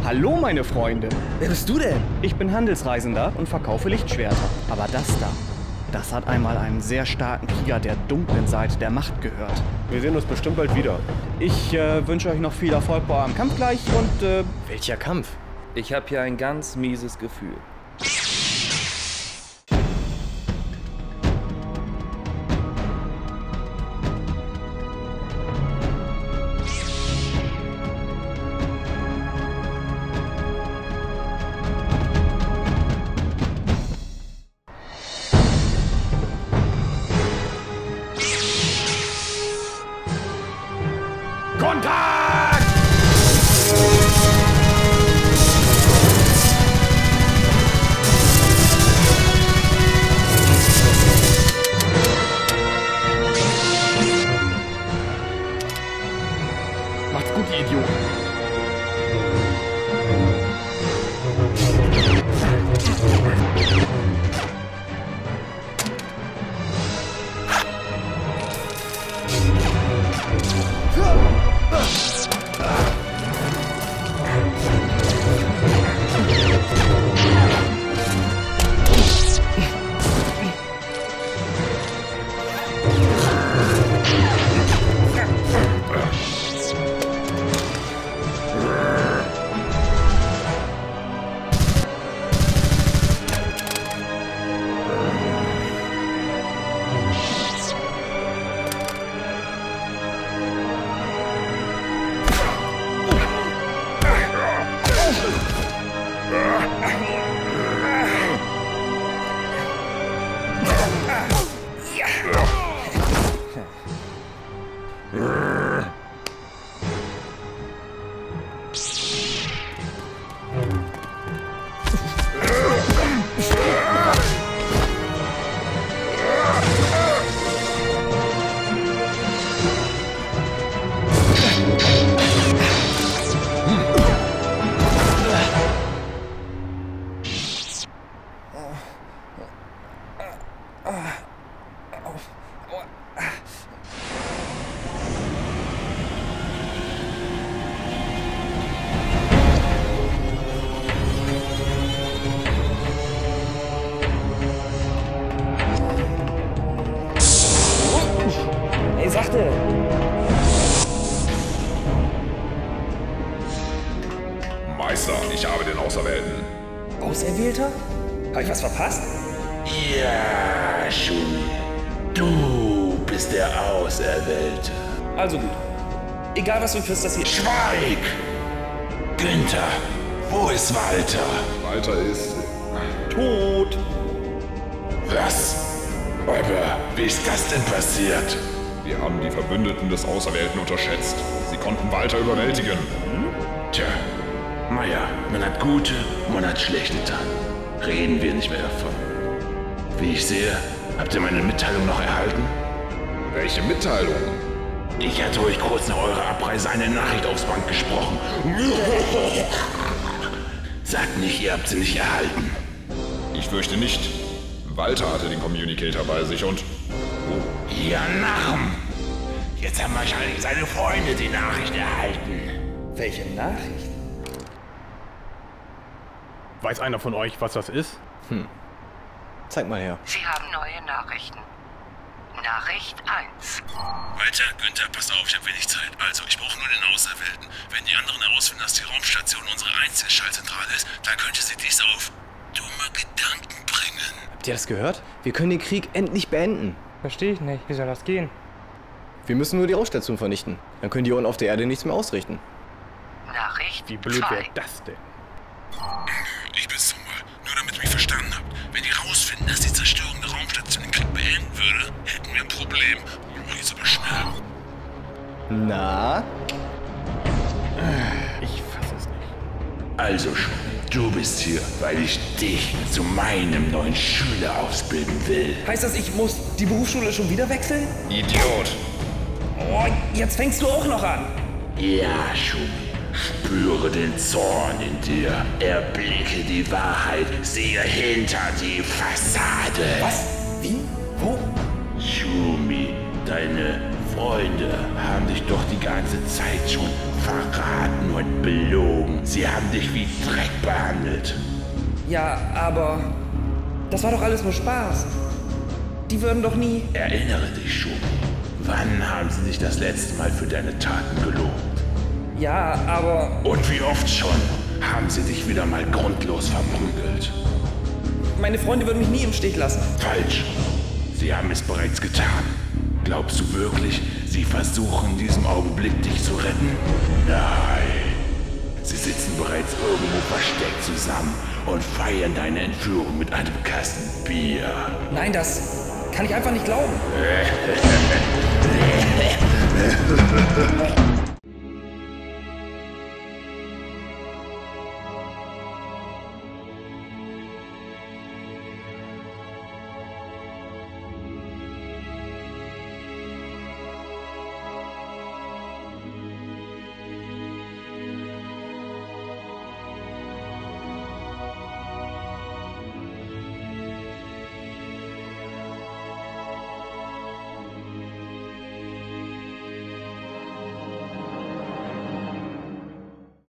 Hallo, meine Freunde. Wer bist du denn? Ich bin Handelsreisender und verkaufe Lichtschwerter. Aber das hat einmal einen sehr starken Krieger der dunklen Seite der Macht gehört. Wir sehen uns bestimmt bald wieder. Ich wünsche euch noch viel Erfolg bei eurem Kampf gleich und Welcher Kampf? Ich habe hier ein ganz mieses Gefühl. Kontakt! macht's gut, ihr Idioten. Ey, sachte! Meister, ich habe den Auserwählten. Auserwählter? Habe ich was verpasst? Ja, Schumi. Du bist der Auserwählte. Also gut. Egal, was du für das hier... Schweig! Günther, wo ist Walter? Walter ist... Tot. Was? Aber wie ist das denn passiert? Wir haben die Verbündeten des Auserwählten unterschätzt. Sie konnten Walter überwältigen. Tja, Meier, man hat gute, man hat schlechte Taten. Reden wir nicht mehr davon. Wie ich sehe, habt ihr meine Mitteilung noch erhalten? Welche Mitteilung? Ich hatte euch kurz nach eurer Abreise eine Nachricht aufs Band gesprochen. Sagt nicht, ihr habt sie nicht erhalten. Ich fürchte nicht. Walter hatte den Communicator bei sich und... Ja, Narren! Jetzt haben wahrscheinlich seine Freunde die Nachricht erhalten. Welche Nachricht? Weiß einer von euch, was das ist? Zeig mal her. Sie haben neue Nachrichten. Nachricht 1. Walter, Günther, passt auf, ich habe wenig Zeit. Also, ich brauche nur den Auserwählten. Wenn die anderen herausfinden, dass die Raumstation unsere einzige Schaltzentrale ist, dann könnte sie dies auf dumme Gedanken bringen. Habt ihr das gehört? Wir können den Krieg endlich beenden. Verstehe ich nicht. Wie soll das gehen? Wir müssen nur die Raumstation vernichten. Dann können die unten auf der Erde nichts mehr ausrichten. Nachricht Wie blöd 2. wäre das denn? Ich bin's nochmal. Nur damit ihr mich verstanden habt. Wenn die rausfinden, dass die Zerstörung der Raumstation den Krieg beenden würde, hätten wir ein Problem. Jetzt aber schnell. Na? Ich fasse es nicht. Also schon, du bist hier, weil ich dich zu meinem neuen Schüler ausbilden will. Heißt das, ich muss die Berufsschule schon wieder wechseln? Idiot! Oh, jetzt fängst du auch noch an. Ja, Schumi. Spüre den Zorn in dir. Erblicke die Wahrheit. Sehe hinter die Fassade. Was? Wie? Wo? Schumi, deine Freunde haben dich doch die ganze Zeit schon verraten und belogen. Sie haben dich wie Dreck behandelt. Ja, aber das war doch alles nur Spaß. Die würden doch nie... Erinnere dich schon. Wann haben sie dich das letzte Mal für deine Taten gelobt? Ja, aber... Und wie oft schon haben sie dich wieder mal grundlos verprügelt? Meine Freunde würden mich nie im Stich lassen. Falsch. Sie haben es bereits getan. Glaubst du wirklich, sie versuchen in diesem Augenblick dich zu retten? Nein. Sie sitzen bereits irgendwo versteckt zusammen und feiern deine Entführung mit einem Kasten Bier. Nein, das kann ich einfach nicht glauben.